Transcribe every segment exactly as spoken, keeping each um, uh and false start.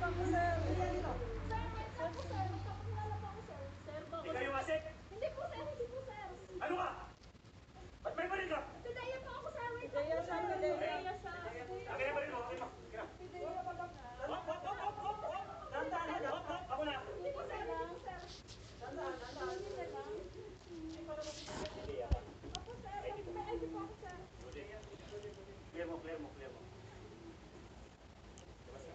lang, sir. Sir, wait lang po, sir. Magpapakilala po ako, sir. Sir, ba Ikaw yung asik? Hindi po, sir. Hindi po, sir. Ano ka? Ba't may balik ka? Pidaya po ako, sir. Wait lang Pidaya po, siya, sir. pidaya. Pidaya siya. Akin na balik mo, akin mo. Akin na. Pidaya pa lang. Hop, hop, hop, hop, hop, hop. Dahan-dahan, dahan. Hop, hop. Ako na. Hindi po, sir. Lang, sir. Dahan-dahan, dahan-dahan. Hindi na lang. Hindi ako. Ako, sir. May I D po ako, sir. Clear mo, clear mo, clear mo. Labas ka.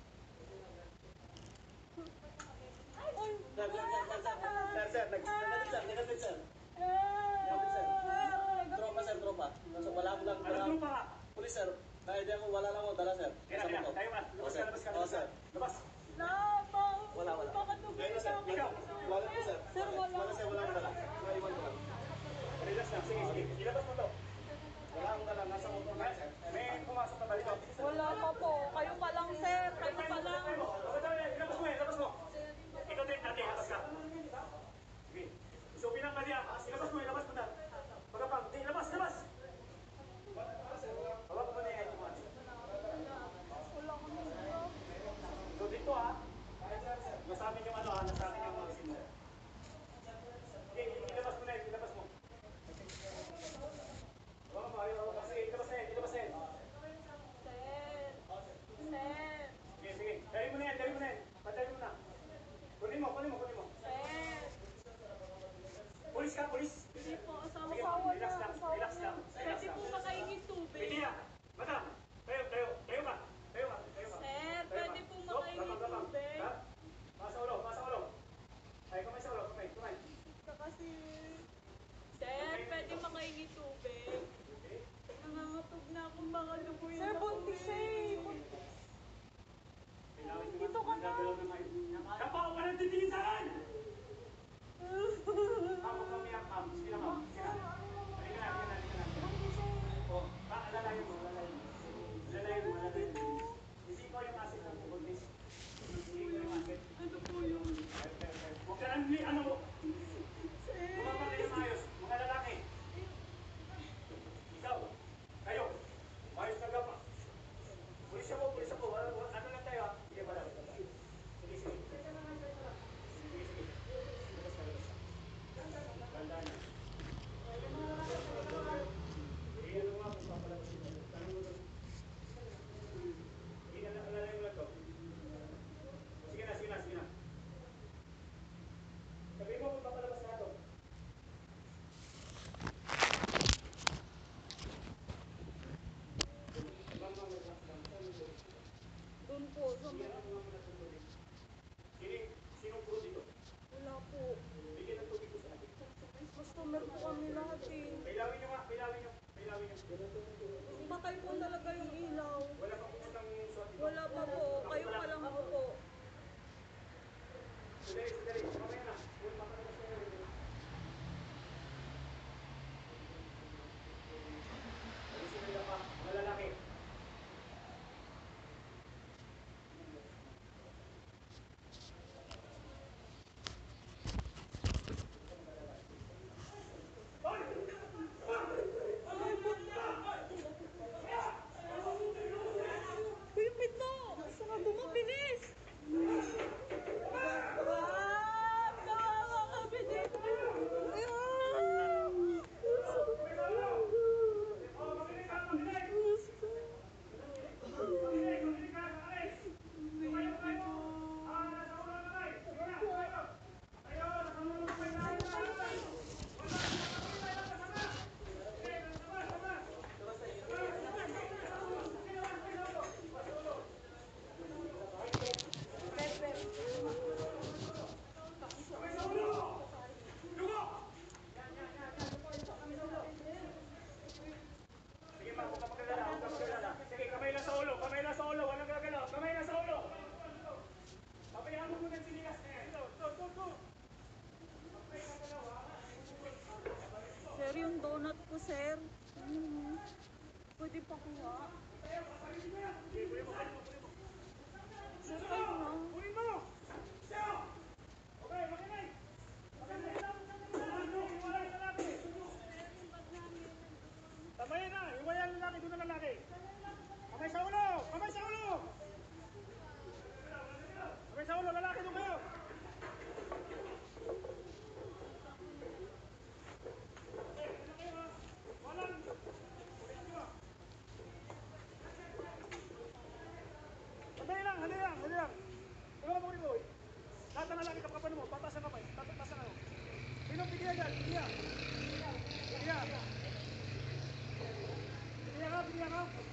Ay! Sir, sir, sir, sir, sir, sir, sir, nag- nag- sir, nag- sir. Eh, sir. Tropa, sir, tropa. Nasa wala ko lang. Ano mo pa? Pulis, sir. Kahit di ako, wala lang ako dala, sir. Kaya na, kaya na. Tayo ka. Labas ka, labas ka, Oo, labas ka. sir. Labas. Labang. Wala, wala. Baka tubig Kaya, sir. na ako. Ikaw. Wala po, sir. Sir, wala. Wala, sir, wala akong dala. Naiwan ko lang. Relax lang. Sige, sige. Ilabas mo to. Wala akong dala. Nasa motor lang, sir. May pumasok na ba dito? Wala pa po. Kayo pa lang, sir. Kayo pa lang. Ilabas mo eh, ilabas mo. Ikaw din, ate, ilabas ka. Sige. So, pinang kanya, ilabas mo, ilabas mo na. Pagkapang, di, ilabas, ilabas! Hawak mo na yung ito mo. Wala kami dito. So, dito ha, nasa amin yung ano ha, nasa amin yung mga sino. Okay, ilabas mo na yun, ilabas mo. Hawak mo, hawak mo. Sige, ilabas na yun, ilabas na yun. Sir. Sir. Sige, sige. Dari mo na yan, dari mo na yan. Patay mo na. Kunin mo, kunin mo, kunin mo. Sir. Pulis ka, pulis. Hindi po, asawa Sige, ko. Asawa relax na, lang, asawa relax na. lang. Relax Pwede lang. po makaingin tubig. Hindi yan. Madam, tayo, tayo, tayo ka. Tayo ka, tayo ka. Sir, Tayo pwede ka. po Stop, makaingin lapang, lapang. tubig. Ha? Pasa ulo, pasa ulo. Ay, kamay sa ulo, kamay, kamay. Ka kasi. Sir, pwede makaingin tubig. Okay. Nangangatog na akong baka lubuyin Sir, ako buntis siya eh. Buntis. Dito ka na. Kapaw ka ng titingin sa akin! Ako kami ang ma'am. Sige na ma'am. Sige na. Halika na, halika na, halika na. Buntis siya eh. O, ah, alalayan mo, alalayan mo. Alalayan mo, alalayan mo. Hindi ko yung asin ng bubuntis. Hindi ko yung asin. Ano po yun? Huwag ka lang, ano mo. Bumaba kayo maayos, mga lalaki. Ikaw, kayo, maayos na gapa. Pulis ako, pulis ako. Ano ano lang tayo ha? Sige, madam. Sige, sige. Sige, sige. Labas ka, labas ka. Gandaan na. Sige, ano nga kung papalabas ito? Tanong mo doon. Sige, alalayan mo lang to. Sige na, sige na, sige na. Sabihin mo kung papalabas na ito. Doon po. Sa Sino, sinong pro dito? wala po. Bigyan ng tubig ko sa akin. Customer po kami lahat eh. Pailawin nyo nga, pailawin nyo, pailawin nyo. Patay po talaga yung ilaw. Wala pang puntang swat dito. Wala pa po. Kayo pa lang po. Sandali, sandali. Mamaya na. Uy, papalabas na yun. Alisin nila pa, mga lalaki. Uy, yung pinto! Sarado mo, bilis! Ah! Tawa ka, bilis! Ah! Oh, makinig ka, makinig! Makinig, makinig ka, alis! Tumayo, tumayo! Ah, nasa ulo na tayo! Sige na, tumayo! Tayo, nasa ulo na tayo! Wala, wala, wala, kasama! Sige, sama, sama! Kamay sa ulo! Dugo! Sige, ma, huwag ka magkagala, huwag ka magkagala. Sige, kamay lang sa ulo, kamay lang sa ulo, walang gagalaw, kamay lang sa ulo. Pabayaan mo muna ang sinilas na yan. Ito, ito, ito, ito. Kamay ka galaw, ha? Sir, yung donut ko, sir. Ano? Pwede pa kuha. Sige, kunin mo, kunin mo, kunin mo. Sir, kayo na. Kunin mo! Siya! Okay, makinig! Makinig! Ano? Iwalay na lalaki! Tamayin na! Iwalay na lalaki, doon na lalaki! Kamay sa ulo! Kamay sa ulo! Papa mo, pataas ang kamay. Pataas ang kamay. Sino pigyan dyan? Pigyan. Pigyan. Pigyan ka, pigyan ka.